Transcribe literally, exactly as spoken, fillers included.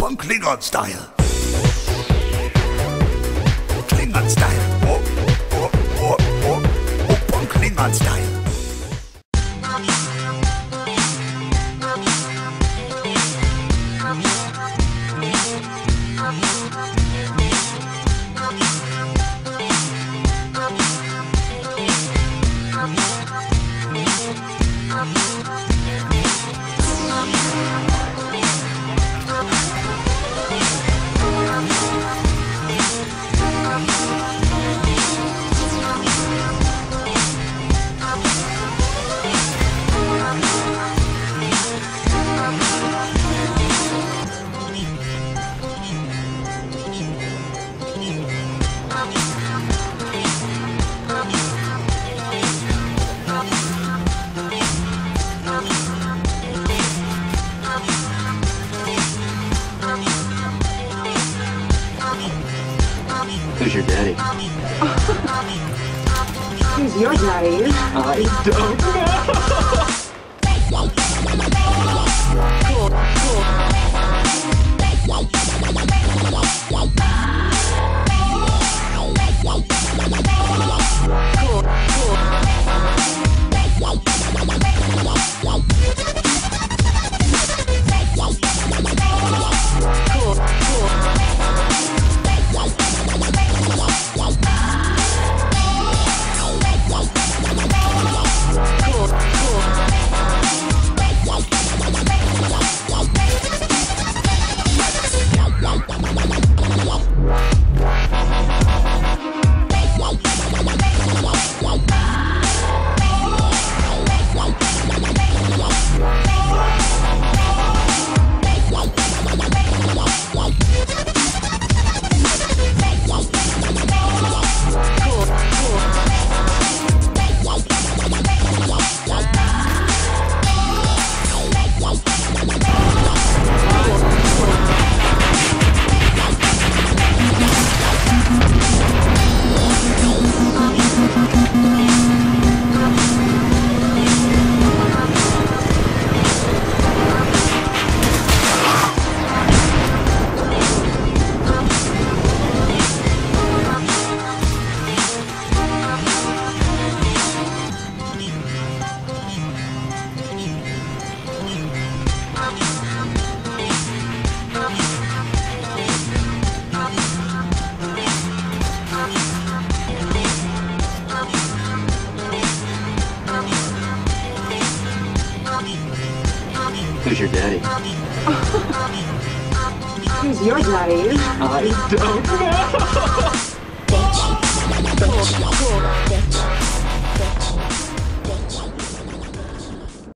Open Klingon style. Klingon style. Oh, oh, oh, oh. Open Klingon style. Who's your daddy? Who's your daddy? I don't know. Cool, cool. Who's your daddy? Who's your daddy? I don't know.